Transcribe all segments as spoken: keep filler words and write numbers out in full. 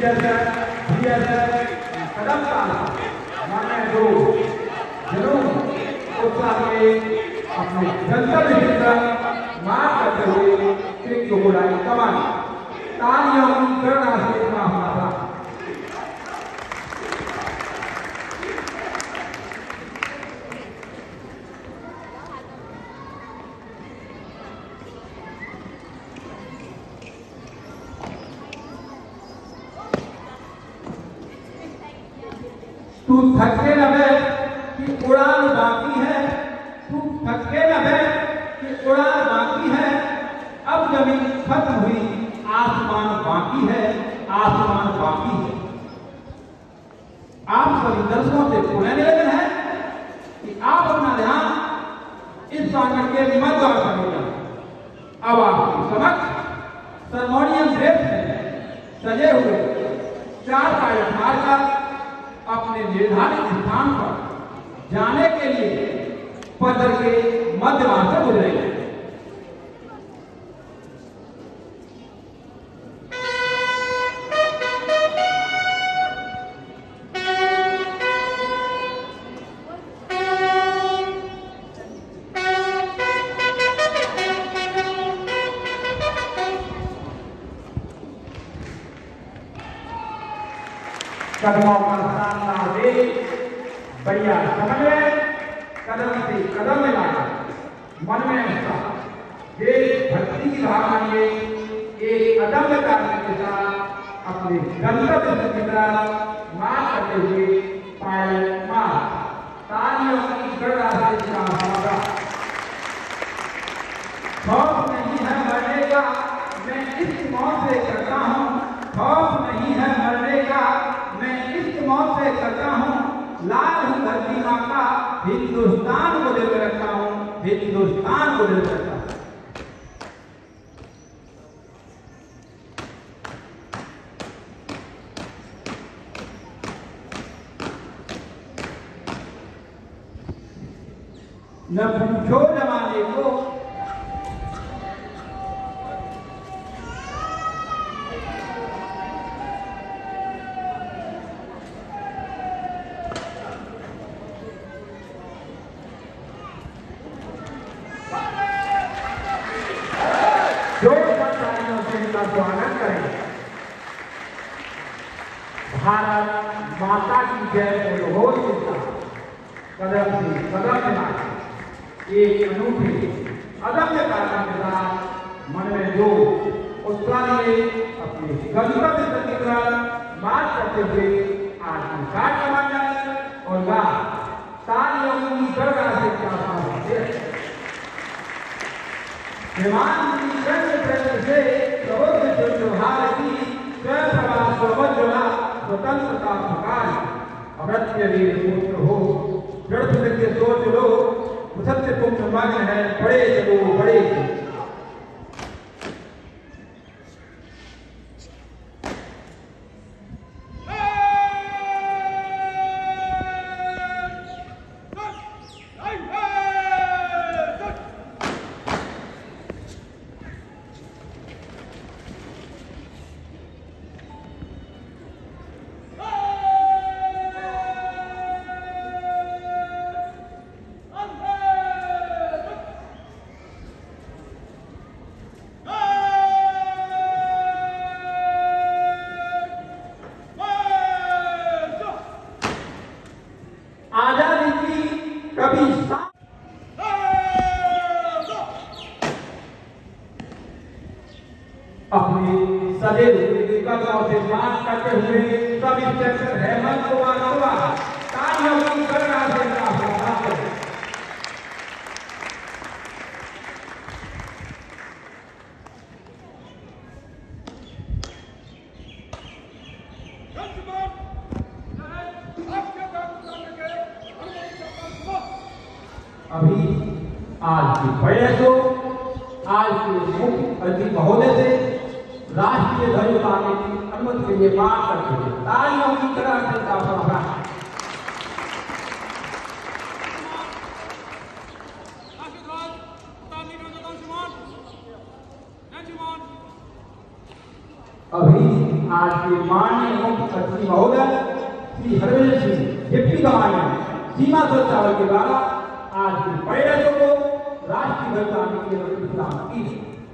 कदम का माने जो जुनून उत्साह के अपने गंतव्य की तरफ मार्ग करते हुए एक को बुलाई कमान तालियों की गणना से इतना हमारा तू थके न बैठ कि उड़ान बाकी है, तू थके न बैठ कि उड़ान बाकी है, अब जमीन खत्म हुई आसमान बाकी है, आसमान बाकी है। आप सभी दर्शकों से पुनः निवेदन है कि आप अपना ध्यान इस प्रांगण के मध्य और करेगा। अब आपके समक्ष सरमोनियम ड्रेस में सजे हुए चार पायलट मार्कर अपने निर्धारित स्थान पर जाने के लिए पदर के मध्यभाग से गुजरेंगे। कदमों का सामना दे बढ़िया समन्वय कदम से कदम मिलाना मन में उत्साह देश भक्ति की भावना में एक अदम्य कार्य के साथ अपने गंतव्य की तरफ मार्च करते हुए पायल मार तालियों की गणना से होगा। खौफ नहीं है मरने का मैं इस मौत से करता हूँ, खौफ नहीं है मरने का मैं इस मौत से करता हूँ, लाल हूँ धरती माँ का हिंदुस्तान को दिल में रखता हूँ, हिंदुस्तान को दिल में रखता हूँ। न पूछो जमाने को स्वागत करें। भारत माता की जय बोलो कदम से कदम मिलाकर एक अनूठे अदम्य कार्य के साथ मन में जो उत्साह लिए अपने गंतव्य तक की तरफ मार्च करते हुए आत्मसात कमाना और गा तालियों की गड़गड़ा से प्रार्थना होते हैं। विमान की रंग रंग से भारती स्वयं स्वतंत्रता प्रकाश अमृत्य वीर पुत्र हो दृढ़ सत्य सोच लो सत्य तुम मग्न है बड़े चलो बड़े अपने सजे हुए कदमों से मार्च करते हुए सब इंस्पेक्टर हेमंत कुमार हुआ तालियों की गणना से अभी आज की बड़े तो आज के मुख्य अतिथि महोदय से राष्ट्रीय ध्वज उतारने की अनुमति के लिए मांग करते हैं। तालियों की तरह से का अभी आज के माननीय मुख्यमंत्री महोदय श्री हरविंदर सिंह डिप्टी कमांडेंट सीमा सुरक्षा बल के द्वारा आज के परेड को राष्ट्रीय ध्वज आने के लिए सलाम की।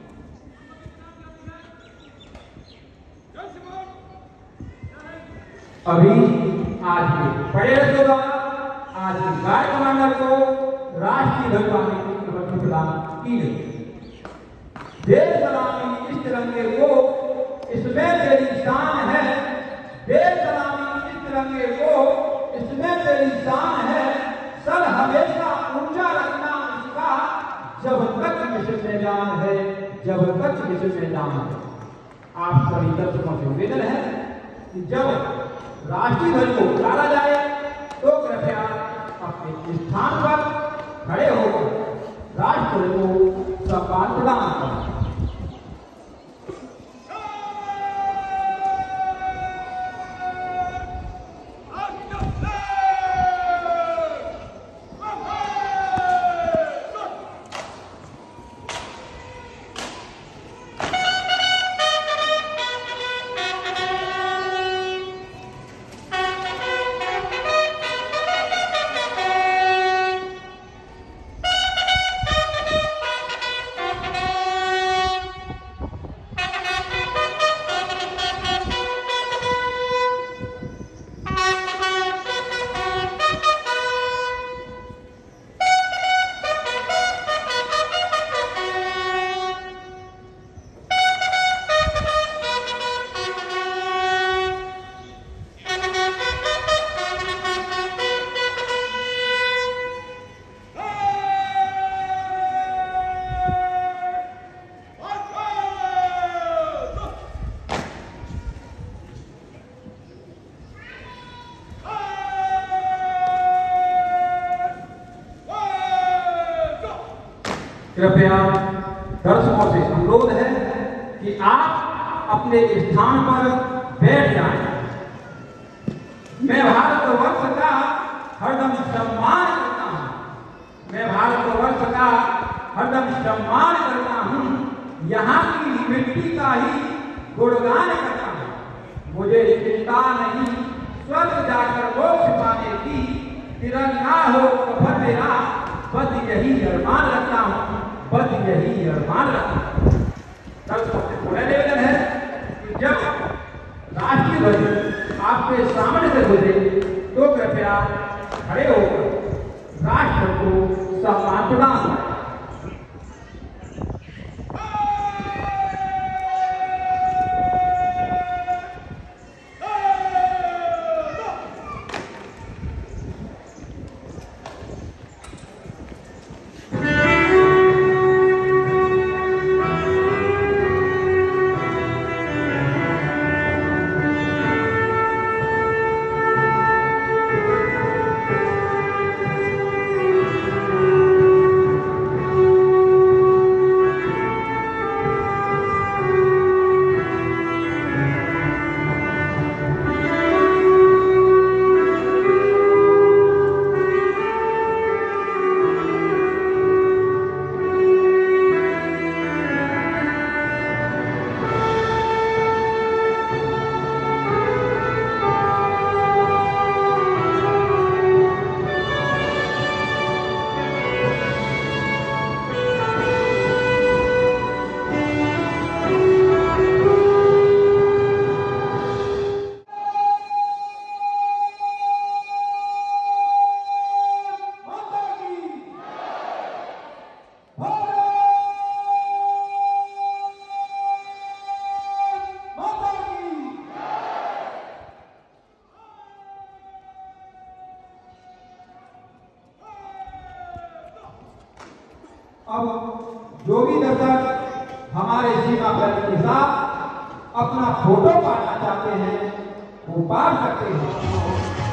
अभी आज के परेड के द्वारा आज के गार्ड कमांडर को राष्ट्रीय ध्वज आने के लिए सलाम की गई। देश सलामी इस तिरंगे को इसमें तेरी शान है, देश सलामी इस तिरंगे को इसमें तेरी शान है, सर हमेशा ऊंचा रखना इसका जब तक विश्व मैदान है, जब तक विश्व मैदान है। आप सभी दर्शकों से निवेदन है कि जब राष्ट्रीय ध्वज को उतारा जाए तो कृपया अपने स्थान पर खड़े होकर राष्ट्र को सम्मान प्रदान करें। कृपया दर्शकों से अनुरोध है कि आप अपने स्थान पर बैठ जाएं। मैं भारतवर्ष का हरदम सम्मान करता हूं, मैं भारतवर्ष का हरदम सम्मान करता हूं, यहाँ की मिट्टी का ही गुणगान करता हूं। मुझे चिंता नहीं स्वर्ग जाकर मोक्ष पाने की, तिरंगा हो कफन मेरा, बस यही अरमान रखता हूं, बस यही अरमान रखता हूं। दर्शकों से पुनः निवेदन है कि जब राष्ट्रीय ध्वज आपके सामने से गुजरे तो कृपया खड़े होकर राष्ट्र को सम्मान प्रदान करें। अब जो भी दर्शक हमारे सीमा बल के साथ अपना फोटो पाना चाहते हैं वो पा सकते हैं।